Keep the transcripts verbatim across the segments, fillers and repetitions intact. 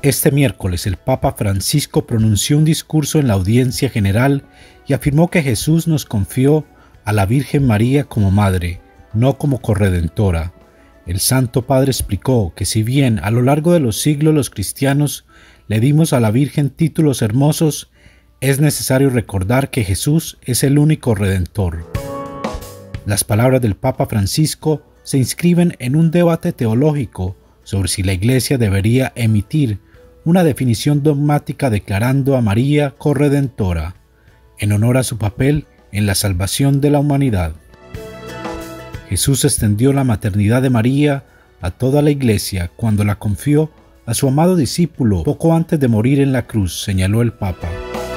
Este miércoles el Papa Francisco pronunció un discurso en la audiencia general y afirmó que Jesús nos confió a la Virgen María como madre, no como corredentora. El Santo Padre explicó que si bien a lo largo de los siglos los cristianos le dimos a la Virgen títulos hermosos, es necesario recordar que Jesús es el único Redentor. Las palabras del Papa Francisco se inscriben en un debate teológico sobre si la Iglesia debería emitir una definición dogmática declarando a María corredentora, en honor a su papel en la salvación de la humanidad. Jesús extendió la maternidad de María a toda la Iglesia cuando la confió a su amado discípulo poco antes de morir en la cruz, señaló el Papa.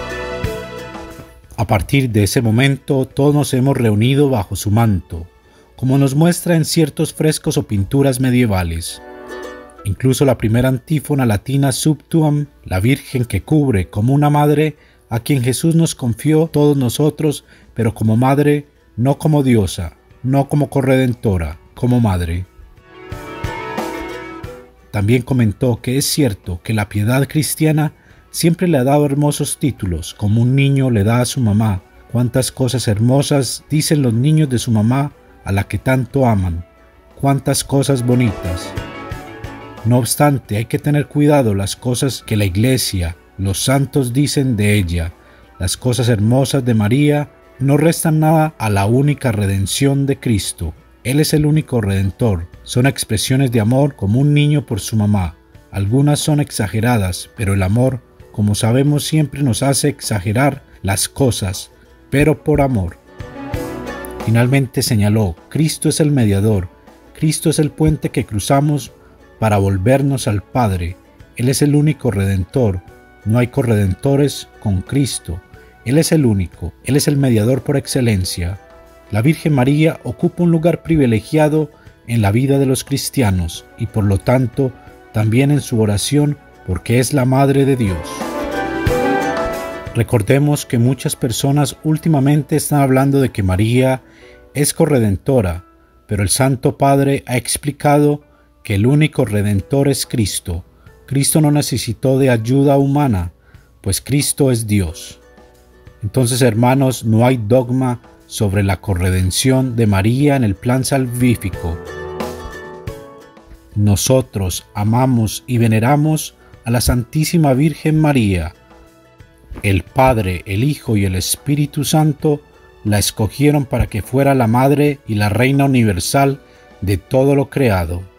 A partir de ese momento, todos nos hemos reunido bajo su manto, como nos muestra en ciertos frescos o pinturas medievales. Incluso la primera antífona latina Sub tuam, la Virgen que cubre como una madre a quien Jesús nos confió todos nosotros, pero como madre, no como diosa, no como corredentora, como madre. También comentó que es cierto que la piedad cristiana siempre le ha dado hermosos títulos, como un niño le da a su mamá. Cuántas cosas hermosas dicen los niños de su mamá a la que tanto aman, cuántas cosas bonitas. No obstante, hay que tener cuidado las cosas que la Iglesia, los santos dicen de ella. Las cosas hermosas de María no restan nada a la única redención de Cristo. Él es el único Redentor. Son expresiones de amor como un niño por su mamá. Algunas son exageradas, pero el amor, como sabemos, siempre nos hace exagerar las cosas, pero por amor. Finalmente señaló, Cristo es el mediador. Cristo es el puente que cruzamos para volvernos al Padre. Él es el único Redentor. No hay corredentores con Cristo. Él es el único. Él es el mediador por excelencia. La Virgen María ocupa un lugar privilegiado en la vida de los cristianos y por lo tanto también en su oración, porque es la Madre de Dios. Recordemos que muchas personas últimamente están hablando de que María es corredentora, pero el Santo Padre ha explicado que el único Redentor es Cristo. Cristo no necesitó de ayuda humana, pues Cristo es Dios. Entonces, hermanos, no hay dogma sobre la corredención de María en el plan salvífico. Nosotros amamos y veneramos a la Santísima Virgen María. El Padre, el Hijo y el Espíritu Santo la escogieron para que fuera la Madre y la Reina universal de todo lo creado.